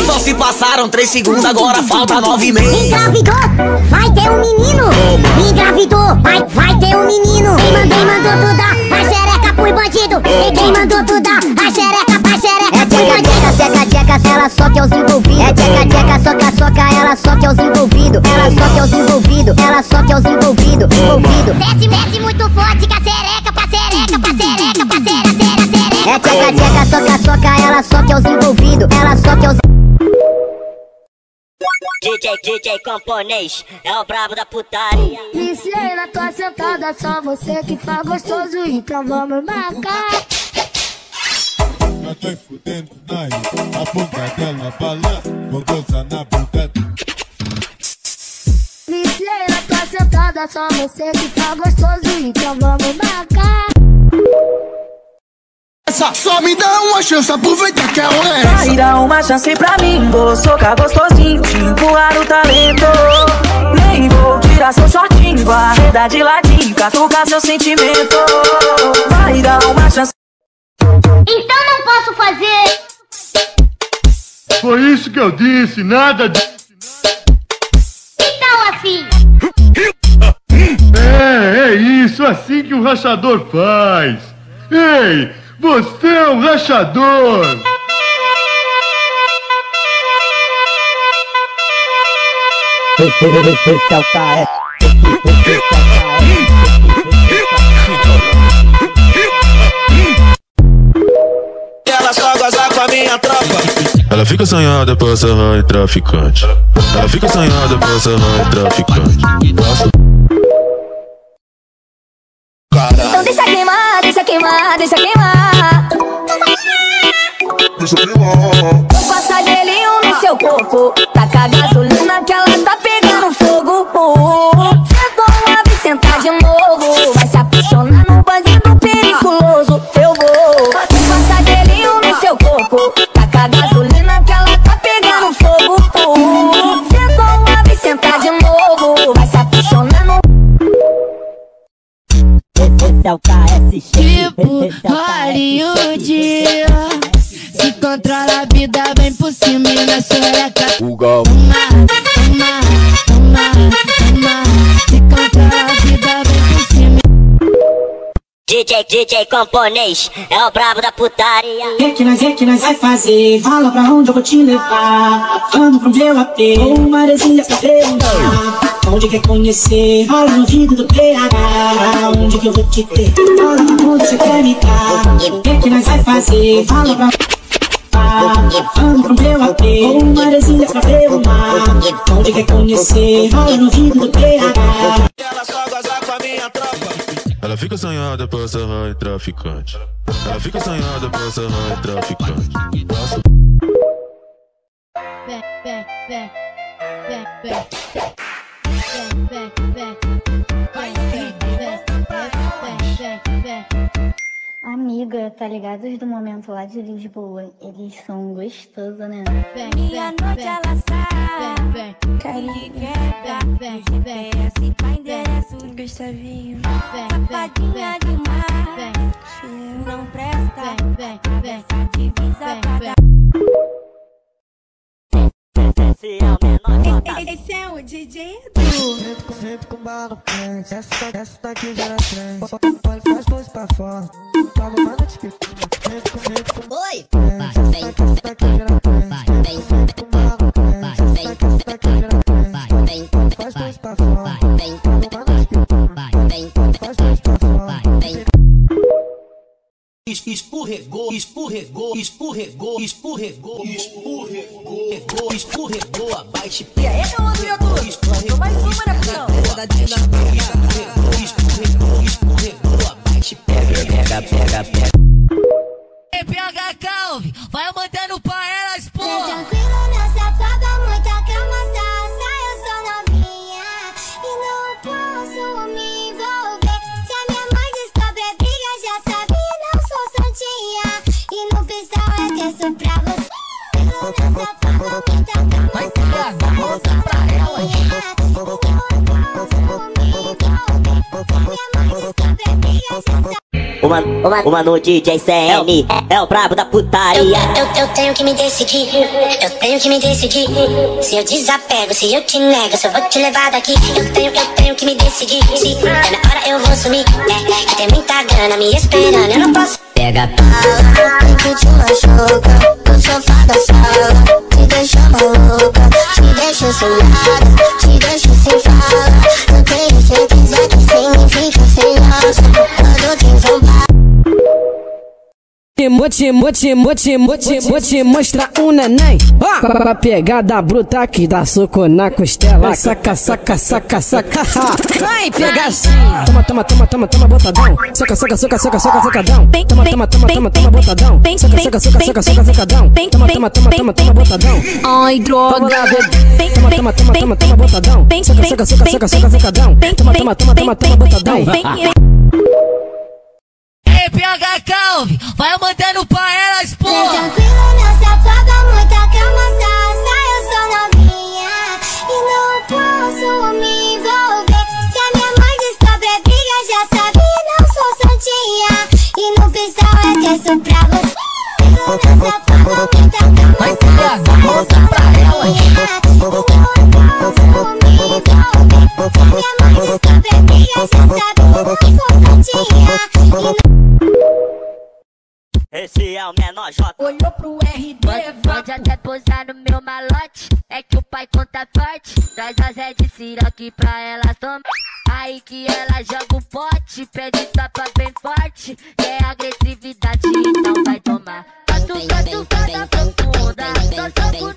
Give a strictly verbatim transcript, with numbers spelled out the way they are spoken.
Só se passaram três segundos, agora falta nove meses. Engravidou, vai ter um menino. Engravidou, vai, vai ter um menino. Quem mandou, mandou tu dar a xereca pro bandido. E quem mandou tu dar a xereca pra xereca. É tcheca, tcheca, seca, tcheca, ela só que é os envolvidos. É tcheca, tcheca, soca, soca, ela só que é os envolvidos. Ela só que é os envolvidos, ela só que é os envolvidos. Envolvido. Desce, desce muito forte, com a xereca pra xereca, pra xereca, pra xereca, xereca. É tcheca, tcheca, soca, soca, ela só que é os envolvidos. Ela só que é os... D J, D J camponês, é o brabo da putaria. Viciei na tua sentada, só você que faz gostoso, então vamos marcar. Já tô fudendo nai, a boca dela balança, vou gozar na boca. Viciei na tua sentada, só você que faz gostoso, então vamos marcar. Só, só me dá uma chance, aproveita que é hora essa. Vai dar uma chance pra mim, vou socar gostosinho, te empurrar o talento. Nem vou tirar seu shortinho, guarda de ladinho, catucar seu sentimento. Vai dar uma chance. Então não posso fazer. Foi isso que eu disse, nada de... Então assim. É, é isso, assim que o rachador faz. Ei, você é um rachador. Esse é o cara. Ela só goza com a minha tropa. Ela fica sonhada por ser raio traficante. Ela fica sonhada por ser raio traficante. Então deixa queimar, deixa queimar, deixa queimar. Deixa eu queimar. Passa gelinho no seu corpo, taca a gasolina que ela tá pegando fogo. Sentou uma vez, sentar de novo, vai se apaixonar num bandido perigoso. Eu vou. Passa gelinho no seu corpo, taca a gasolina que ela tá pegando fogo. Sentou uma vez, sentar de novo, vai se apaixonar num... Esse é o K S X. Tipo Hollywood, se controla a vida, vem por cima e na xereca. O gal. Toma, toma, toma, toma. Se controla a vida, vem por cima. D J, D J camponês, é o brabo da putaria. É que nós, é que nós vai fazer? Fala pra onde eu vou te levar. Vamos pro meu A P, ou uma areia pra perguntar. Onde quer conhecer? Fala no ouvido do P H. Onde que eu vou te ter? Fala onde você quer me dar. É que nós vai fazer? Fala pra... Vamos pro meu A P, ou uma areia pra perguntar. Onde quer conhecer? Fala no ouvido do P H. Ela só goza com a minha tropa. Ela fica sonhada por ser raio traficante. Ela fica sonhada por ser raio traficante. Vem, vem, vem, vem, vem. Amiga, tá ligado os do momento lá de Lisboa? Eles são gostosos, né? Meia noite ela sai, carinho, vem, vem, vem, assim pra endereço, Gustavinho, safadinha demais, não presta, vem, vem, essa divisa pra... Esse é o menor. Esse é o D J Edu. Sempre com bala quente, essa daqui já era trem. Pode faz dois pra fora, toma uma noite que... Oi! Essa daqui já era trem. Sempre com bala quente, essa daqui já era trem. Pode faz dois pra fora, toma uma noite que... Faz dois pra fora. Escorregou, escorregou, escorregou, escorregou, escorregou, escorregou, abaixo. E aí, meu outro YouTube? Lançou mais uma, né, Pão? Escorregou, escorregou, abaixo. Pega, pega, pega, pega. Ei, P H Calvi, vai mandando pra elas, porra. Tranquilo, meu safado, muita calma, sassa, eu sou novinha e não posso me envolver. Se a minha mãe descobre a briga, já sabe, não sou santinha. E no pistão é texto pra você. Tranquilo, meu safado, muita calma, sassa, eu sou novinha e não posso me envolver. Se a minha mãe descobre a briga, já sabe. O mano, o mano, o mano D J C N é o brabo da putaria. Eu, eu, eu tenho que me decidir, eu tenho que me decidir. Se eu desapego, se eu te nego, se eu vou te levar daqui. Eu tenho, eu tenho que me decidir. Se é na hora eu vou sumir, né? Que tem muita grana me esperando, eu não posso. Pega pala, tem que te machuca. No sofá da sala, te deixa maluca. Te deixa sem nada, te deixa sem fala. Eu tenho certeza que sem mim fica sem graça. Quando te zombar. Vou te, vou te, vou te, vou te, vou te mostrar um neném. Com a pegada bruta que dá soco na costela. Saca, saca, saca, saca. Vai pegar assim. Toma, toma, toma, toma, toma, botadão. Soca, soca, soca, soca, soca, socadão. Toma, toma, toma, toma, toma, botadão. Soca, soca, soca, soca, soca, socadão. Toma, toma, toma, toma, toma, botadão. Ai, droga. Toma, toma, toma, toma, toma, botadão. Soca, soca, soca, soca, soca, socadão. Toma, toma, toma, toma, toma, botadão. P H Calvi, vai mandando pra elas, porra. Tranquilo, não se afoga, muita calma, sassa. Eu sou novinha e não posso me envolver. Se a minha mãe descobre a briga, já sabe, não sou santinha. E no pistão é texto pra você. Tranquilo, não se afoga, muita calma, vai pegar, volta pra elas. e não posso me envolver. Se a minha mãe descobre a briga, já sabe, não sou santinha. Esse é o menor J. Olhou pro R D, pode até posar no meu malote. É que o pai conta forte. Traz a Zé de Siroque pra elas tomar. Aí que ela joga o pote. Pede tapa bem forte. É agressividade, então vai tomar. Canto, canto, canta profunda. Só soco